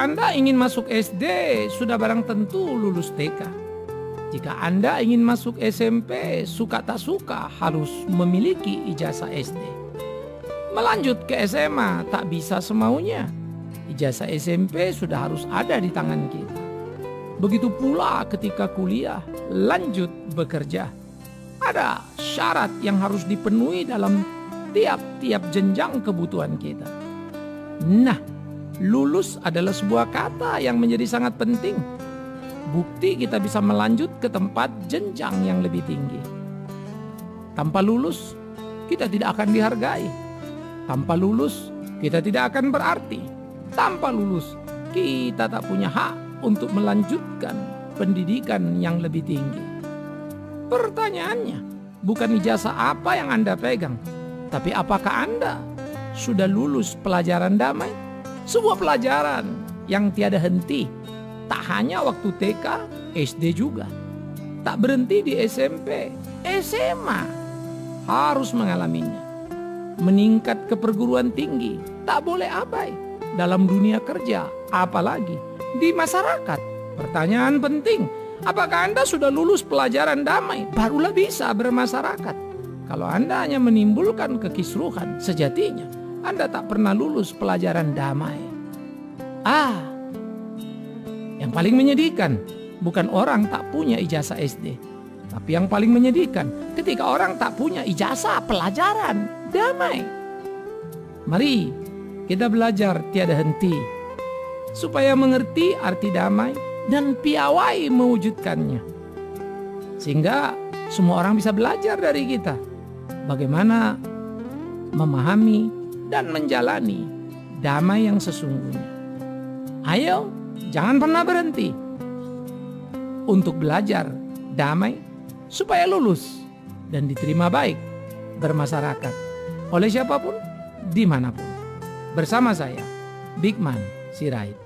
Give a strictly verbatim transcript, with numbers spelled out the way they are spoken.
Anda ingin masuk S D, sudah barang tentu lulus T K. Jika Anda ingin masuk S M P, suka tak suka harus memiliki ijazah S D. Melanjut ke S M A tak bisa semaunya. Ijazah S M P sudah harus ada di tangan kita. Begitu pula ketika kuliah, lanjut bekerja. Ada syarat yang harus dipenuhi dalam tiap-tiap jenjang kebutuhan kita. Nah, lulus adalah sebuah kata yang menjadi sangat penting. Bukti kita bisa melanjut ke tempat jenjang yang lebih tinggi. Tanpa lulus, kita tidak akan dihargai. Tanpa lulus, kita tidak akan berarti. Tanpa lulus, kita tak punya hak untuk melanjutkan pendidikan yang lebih tinggi. Pertanyaannya, bukan ijazah apa yang Anda pegang, tapi apakah Anda sudah lulus pelajaran damai? Sebuah pelajaran yang tiada henti, tak hanya waktu T K, S D juga. Tak berhenti di S M P, S M A harus mengalaminya. Meningkat ke perguruan tinggi, tak boleh abai. Dalam dunia kerja, apalagi di masyarakat. Pertanyaan penting, apakah Anda sudah lulus pelajaran damai? Barulah bisa bermasyarakat. Kalau Anda hanya menimbulkan kekisruhan, sejatinya Anda tak pernah lulus pelajaran damai. Ah, yang paling menyedihkan bukan orang tak punya ijazah S D, tapi yang paling menyedihkan ketika orang tak punya ijazah pelajaran damai. Mari kita belajar tiada henti supaya mengerti arti damai dan piawai mewujudkannya. Sehingga semua orang bisa belajar dari kita bagaimana memahami dan menjalani damai yang sesungguhnya. Ayo, jangan pernah berhenti untuk belajar damai supaya lulus dan diterima baik bermasyarakat oleh siapapun, dimanapun. Bersama saya, Bigman Sirait.